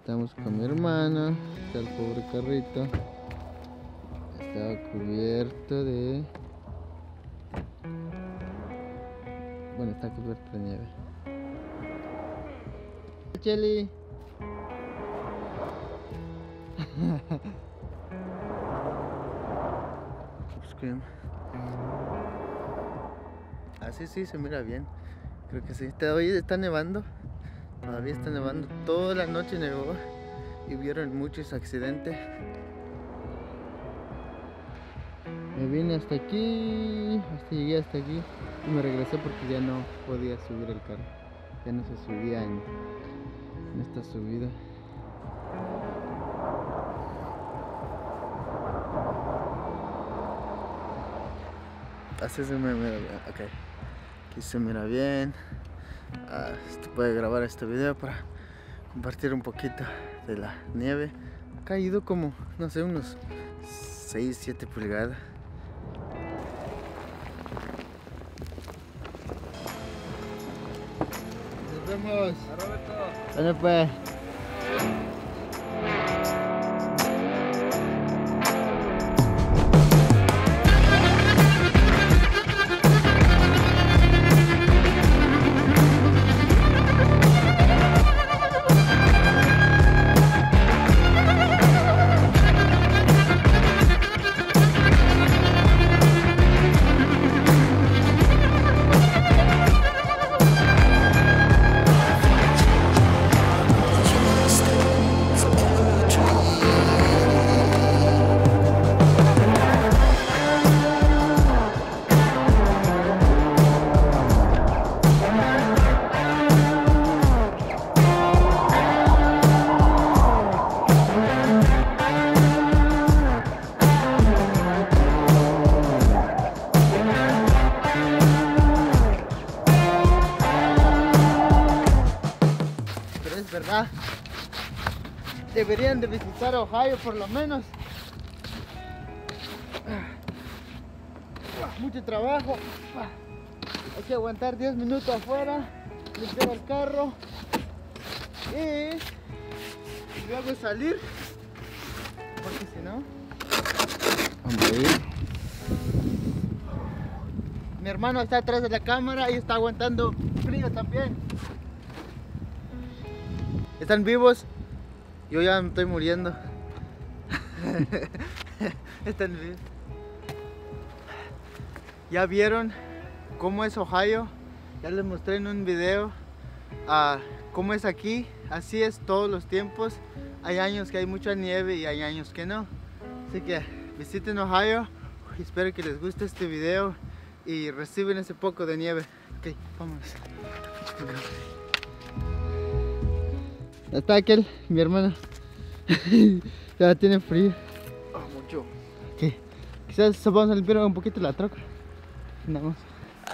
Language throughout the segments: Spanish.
Estamos con mi hermana. Está el pobre carrito. Estaba cubierto de... Bueno, está cubierto de nieve. Cheli. Así sí se mira bien. Creo que sí. Hoy está nevando. Todavía está nevando. Toda la noche nevó. Y vieron muchos accidentes. Me vine hasta aquí. Llegué hasta aquí. Y me regresé porque ya no podía subir el carro. Ya no se subía en esta subida. Así se me mira bien. Ok. Aquí se mira bien. Puede grabar este video para compartir un poquito de la nieve. Ha caído como, no sé, unos 6-7 pulgadas. Nos vemos. A Roberto. Bueno, pues. ¿Verdad? Deberían de visitar Ohio por lo menos. Mucho trabajo. Hay que aguantar 10 minutos afuera, limpiar el carro y luego salir, porque si no, vamos a ir. Mi hermano está atrás de la cámara y está aguantando frío también. ¿Están vivos? Yo ya me estoy muriendo. Están vivos. ¿Ya vieron cómo es Ohio? Ya les mostré en un video cómo es aquí. Así es todos los tiempos. Hay años que hay mucha nieve y hay años que no. Así que visiten Ohio. Espero que les guste este video y reciben ese poco de nieve. Ok, vámonos. Está aquel, mi hermana. Ya tiene frío. Mucho. ¿Qué? Quizás vamos a limpiar un poquito la troca. Nada más.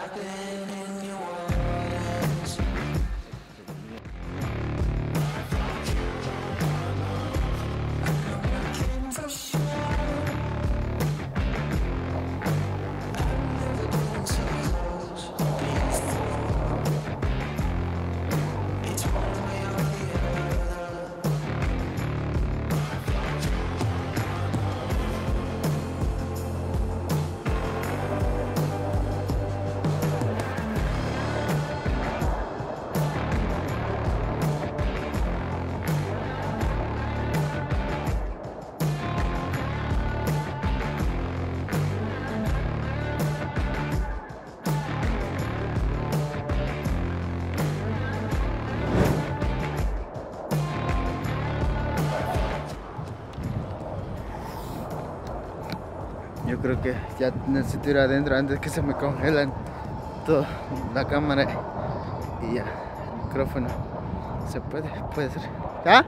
Yo creo que ya necesito ir adentro antes que se me congelan toda la cámara y ya el micrófono. Se puede ser. ¿Ah?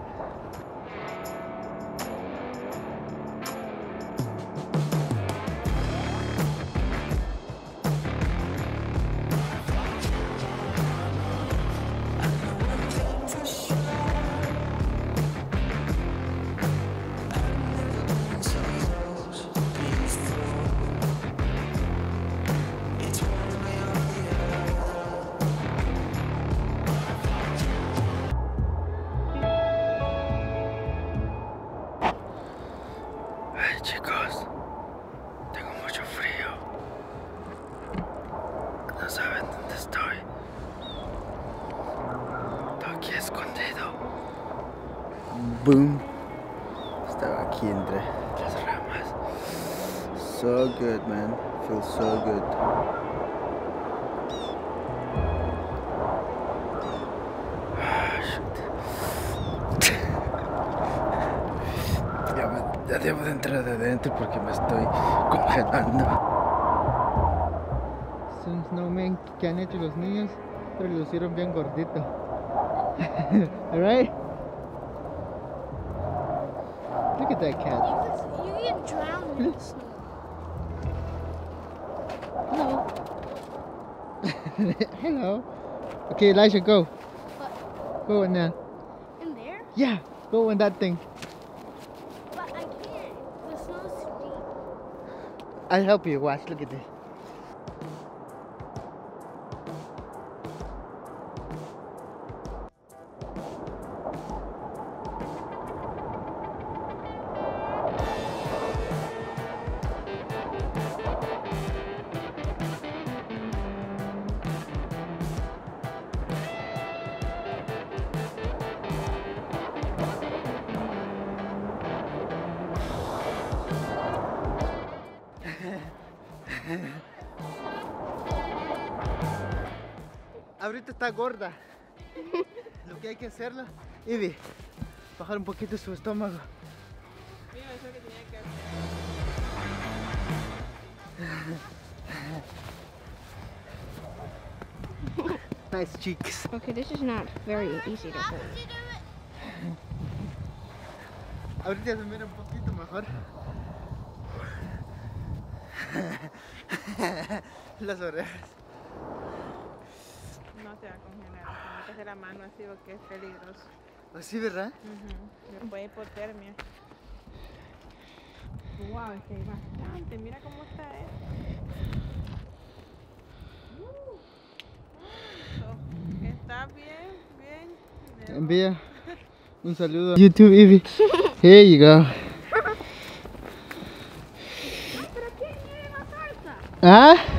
Chicos, tengo mucho frío. No saben dónde estoy. Estoy aquí escondido. Boom. Estaba aquí entre las ramas. So good, man. Feels so good. Ya debo de entrar de adentro porque me estoy congelando. Es un snowman que han hecho los niños, pero lo hicieron bien gordito. Alright? Look at that cat. You get drowned in the snow. Hello. Hello. Okay, Elijah, go. What? Go in there. In there? Yeah, go in that thing. But I can't. The snow's too deep. I'll help you. Watch, look at this. Ahorita está gorda. Lo que hay que hacerlo, Ivy, bajar un poquito su estómago. Mira, eso que tenía que hacer. Nice cheeks. Okay, this is not very easy to hold. Ahorita se mira un poquito mejor. Las orejas. No se va a congelar. Tiene que hacer la mano así porque es peligroso. Así, ¿verdad? Después hipotermia. Wow, es que hay bastante. Mira cómo está Está bien, bien. Envía un saludo a YouTube, Ivy. Here you go. ¿Pero quién lleva salsa? ¿Ah?